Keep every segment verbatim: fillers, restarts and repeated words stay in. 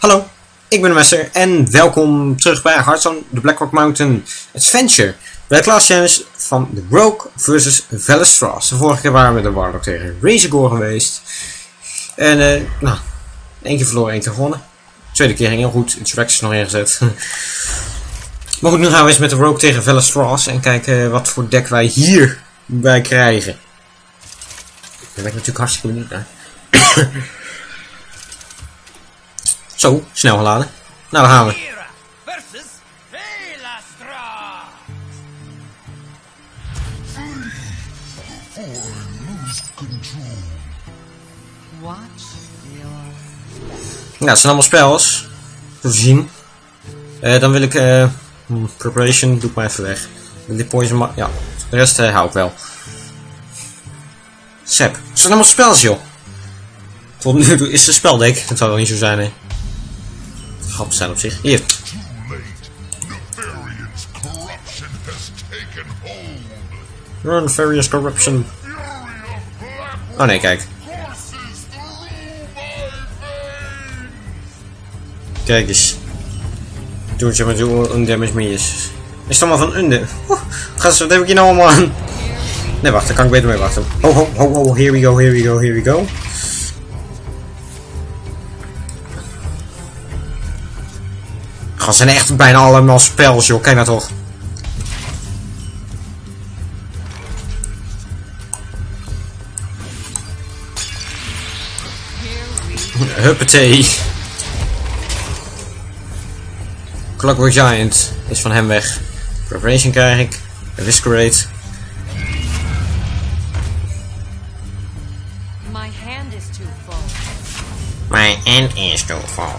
Hallo, ik ben de Messer en welkom terug bij Hearthstone The Blackrock Mountain Adventure. Bij de class challenge van The Rogue versus Velestras. De vorige keer waren we de Warlock tegen Razorgore geweest. En uh, nou, één keer verloren, één keer gewonnen. De tweede keer ging heel goed, Interact is nog ingezet. Maar goed, nu gaan we eens met de Rogue tegen Velestras en kijken wat voor deck wij hierbij krijgen. Daar ben ik natuurlijk hartstikke benieuwd naar. Zo, snel geladen. Nou, daar gaan we. Ja, het zijn allemaal spels. Te zien. Uh, dan wil ik... Uh, preparation, doe ik maar even weg. Die poison, ja, de rest uh, hou ik wel. Sep. Het zijn allemaal spels, joh. Tot nu toe is het een speldeck. Dat zou wel niet zo zijn, hè. Grappig zijn op zich. Hier. Run, Nefarious Corruption. Oh nee, kijk. Kijk eens. Doe het je maar zo undamage me is. Is het allemaal van undamage? Wat heb ik hier nou allemaal aan? Nee, wacht, daar kan ik beter mee wachten. Ho, ho, ho, ho, here we go, here we go, here we go. Het zijn echt bijna allemaal spels, joh. Kijk nou toch. Huppatee. Clockwork Giant is van hem weg. Preparation krijg ik. Whiskerade. My hand is too full. My hand is too full.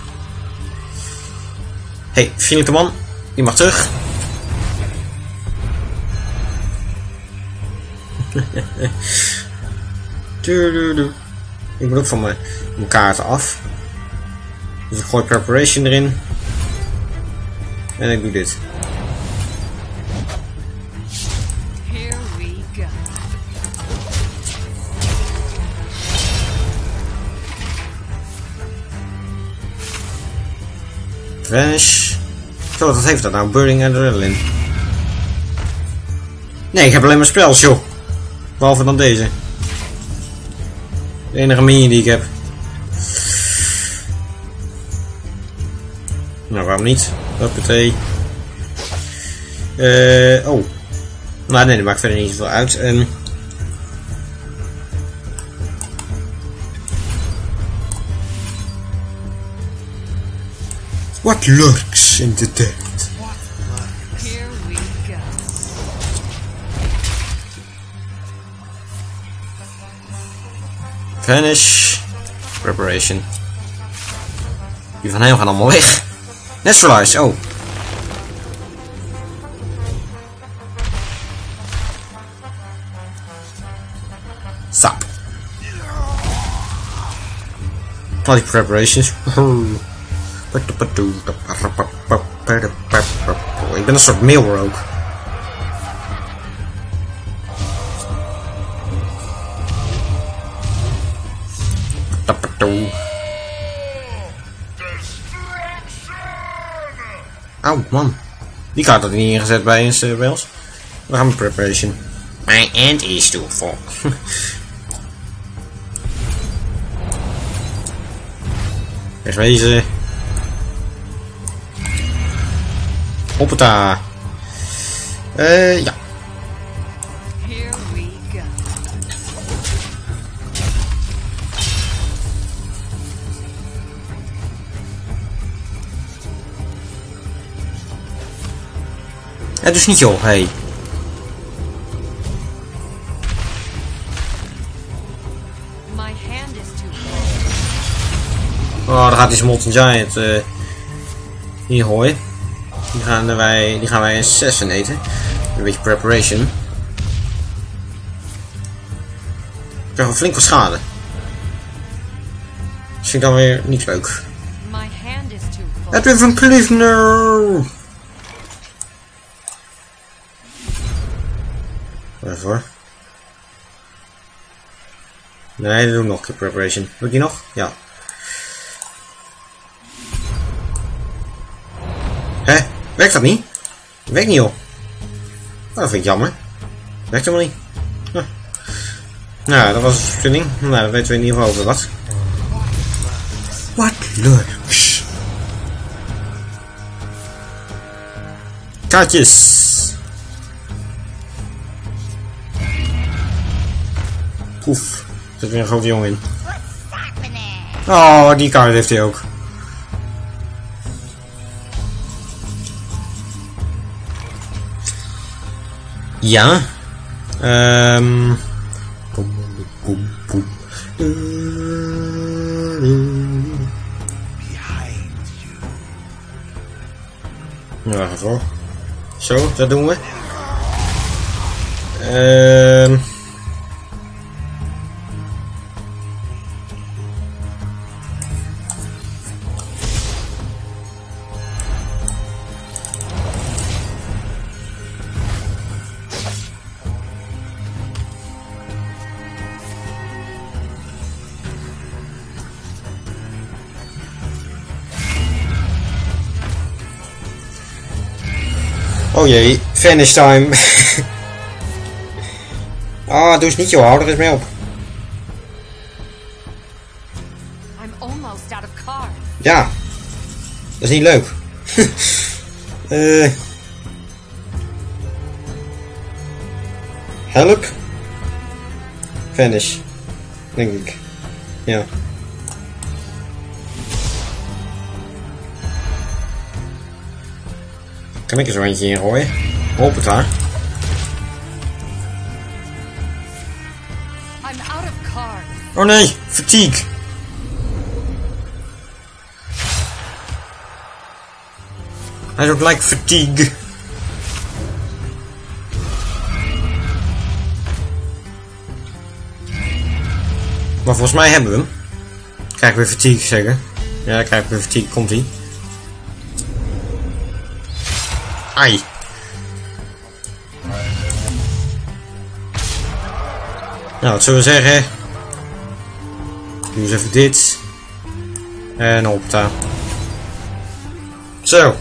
Hey, vriendelijke man. Die mag terug. Ik moet ook van mijn, mijn kaarten af. Dus ik gooi preparation erin. En ik doe dit. Here we go. Vanish. Zo, wat heeft dat nou? Burning Adrenaline. Nee, ik heb alleen maar spels, joh. Behalve dan deze. De enige minion die ik heb. Nou, waarom niet? Hoppatee. Uh, oh. Nou, nee, dat maakt verder niet zoveel uit. Um. What lurks in the dead? Here we go. Vanish. Preparation. Die van hem gaan allemaal weg. Naturalize, oh. Sap. Al die preparations. Ik ben een soort meeuwer ook. Auw, man. Die kaart had ik niet ingezet bij een uh, Wels. We gaan met preparation. My hand is too full. Wegwezen. Hoppata. Eh, uh, ja. Here we go. Ja, dus niet joh, hey. Oh, daar gaat die Molten Giant uh, hier gooien. Die gaan wij, die gaan wij een zes eten. Een beetje preparation. Ik krijg wel flink wat schade. Dat vind ik dan weer niet leuk. Edwin van Cleveland. Even hoor. Nee, dat doe ik nog een keer preparation. Doe ik die nog? Ja. Hè? Werkt dat niet? Werkt niet, joh. Dat vind ik jammer. Werkt helemaal niet. Huh. Nou, dat was een vergunning. Nou, dan weten we in ieder geval over wat. Wat leuks. Kaartjes. Oef. Er zit weer een grote jongen in. Oh, die kaart heeft hij ook. Ja. Ehm. Um. Ja, wacht even. Zo, dat doen we. Ehm. Um. Oh jee, finish time. Ah, doe eens niet joh, hou er eens mee op. I'm almost out of cards. Ja, dat is niet leuk. uh, help. Finish, denk ik. Ja. Kan ik er zo eentje in gooien? Hoop het daar. I'm out of cards. Oh nee, fatigue. I don't like fatigue. Maar volgens mij hebben we hem. Krijg weer fatigue zeggen. Ja, krijg weer fatigue, komt ie. Ai. Nou, wat zullen we zeggen? Doe eens even dit. En op daar. Zo.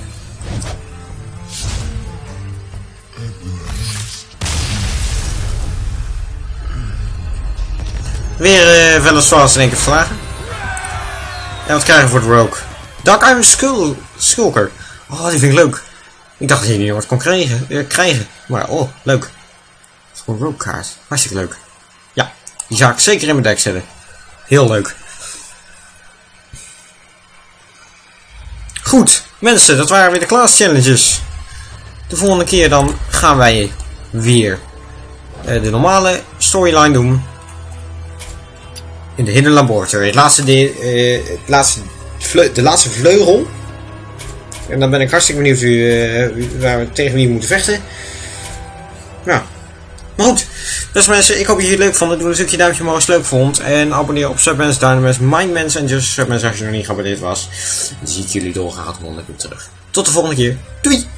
Weer uh, Velas Frost in één keer verslagen. En wat krijgen we voor de Rogue? Dark Iron Skull Skulker. Oh, die vind ik leuk. Ik dacht dat je niet wat kon krijgen, uh, krijgen. Maar oh, leuk. Dat is gewoon een Rogue kaart. Hartstikke leuk. Ja, die zou ik zeker in mijn deck zetten. Heel leuk. Goed, mensen, dat waren weer de class challenges. De volgende keer dan gaan wij weer uh, de normale storyline doen. In de Hidden Laboratory. Het laatste de, uh, het laatste vle de laatste vleugel. En dan ben ik hartstikke benieuwd uh, waar we tegen wie we moeten vechten. Nou, maar goed. Beste mensen, ik hoop dat jullie het leuk vonden. Doe een stukje duimpje omhoog als je het leuk vond. En abonneer op Submens, Dynamens, Mindmens en Just Submens als je nog niet geabonneerd was. Dan zie ik jullie doorgaan honderd keer terug. Tot de volgende keer. Doei!